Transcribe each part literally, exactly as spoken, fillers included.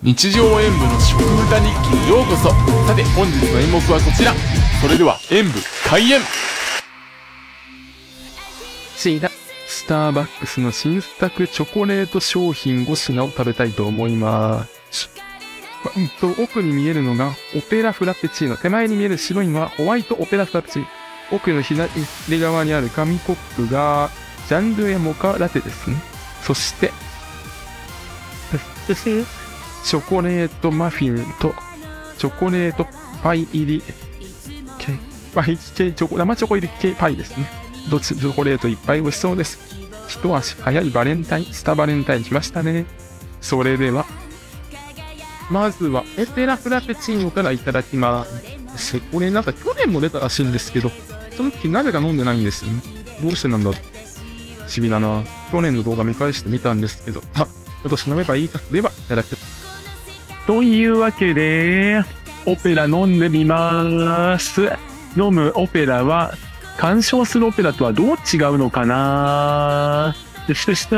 日常演舞の食歌日記にようこそ。さて本日の演目はこちら。それでは演舞開演。 シーラスターバックスの新作チョコレート商品ご品を食べたいと思います。うんと、奥に見えるのがオペラフラペチーノ。手前に見える白いのはホワイトオペラフラペチーノ。奥の左側にある紙コップがジャンルエモカラテですね。そして、チョコレートマフィンとチョコレートパイ入りケパイ系チョコ生チョコ入り系パイですね。どっちチョコレートいっぱい美味しそうです。一足早いバレンタイン、スタバレンタイン来ましたね。それではまずはエペラフラペチーノからいただきます。これなんか去年も出たらしいんですけど、その時なぜか飲んでないんですよね。どうしてなんだろう。不思議だな。去年の動画見返してみたんですけど、あ、今年飲めばいいか。では、いただきます。というわけで、オペラ飲んでみます。飲むオペラは、鑑賞するオペラとはどう違うのかなでしてして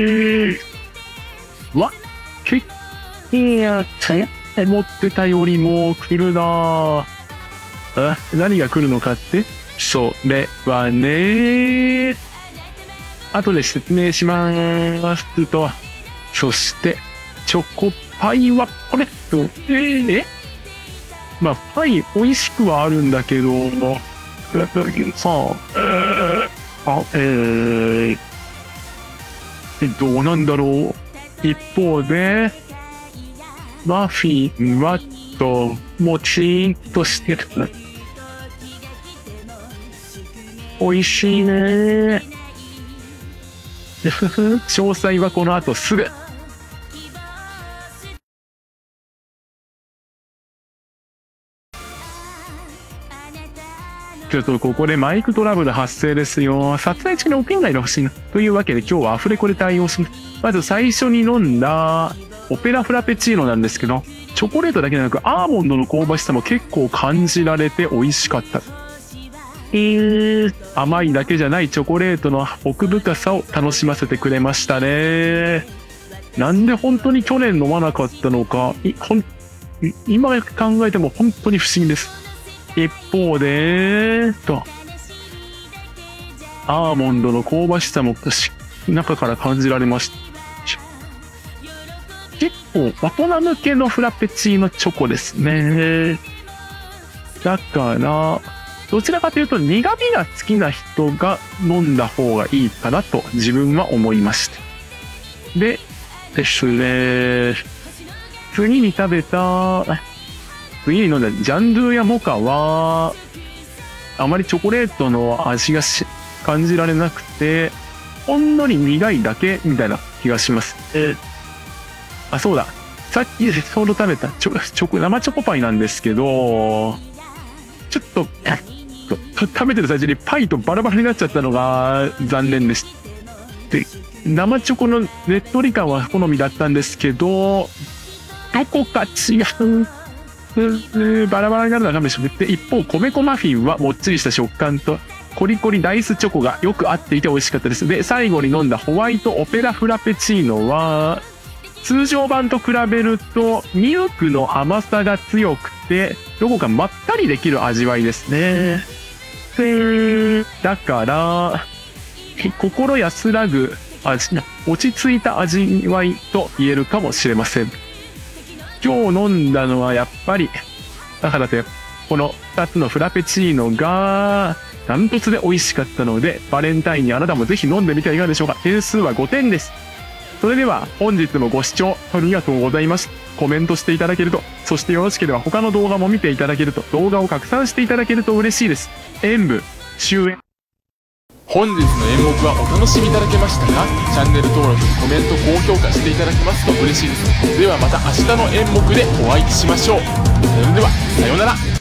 わ、結構、思ってたよりも来るなあ、何が来るのかって、それはね、後で説明しますと、そして、チョコパイはこれと、えー、えまあ、パイ美味しくはあるんだけど、さあ、あ、えー、どうなんだろう。一方で、マフィンはと、もちーんとしてる。美味しいね。詳細はこの後すぐ。ちょっとここでマイクトラブル発生ですよ。撮影中におピンがいてほしいな。というわけで今日はアフレコで対応します。まず最初に飲んだオペラフラペチーノなんですけど、チョコレートだけでなくアーモンドの香ばしさも結構感じられて美味しかった。えー、甘いだけじゃないチョコレートの奥深さを楽しませてくれましたね。なんで本当に去年飲まなかったのか、いほん今考えても本当に不思議です。一方で、と、アーモンドの香ばしさも中から感じられました。結構大人向けのフラペチーノチョコですね。だから、どちらかというと苦味が好きな人が飲んだ方がいいかなと自分は思いました。で、ですね、次に食べた、次に飲んだジャンドゥやモカは、あまりチョコレートの味がし感じられなくて、ほんのり苦いだけみたいな気がします。えー、あ、そうだ。さっきちょうど食べたチョチョコ生チョコパイなんですけど、ちょっと、食べてる最中にパイとバラバラになっちゃったのが残念でした。で、生チョコのねっとり感は好みだったんですけど、どこか違う。バラバラになるのは勘弁してくれて、一方、米粉マフィンはもっちりした食感と、コリコリダイスチョコがよく合っていて美味しかったです。で、最後に飲んだホワイトオペラフラペチーノは、通常版と比べると、ミルクの甘さが強くて、どこかまったりできる味わいですね。だから、心安らぐ味、落ち着いた味わいと言えるかもしれません。今日飲んだのはやっぱり、だからって、このふたつのフラペチーノが、ダントツで美味しかったので、バレンタインにあなたもぜひ飲んでみてはいかがでしょうか。点数はごてんです。それでは、本日もご視聴ありがとうございました。コメントしていただけると、そしてよろしければ他の動画も見ていただけると、動画を拡散していただけると嬉しいです。演舞、終演。 本日の演目はお楽しみいただけましたか？チャンネル登録、コメント、高評価していただけますと嬉しいです。ではまた明日の演目でお会いしましょう。それでは、さようなら。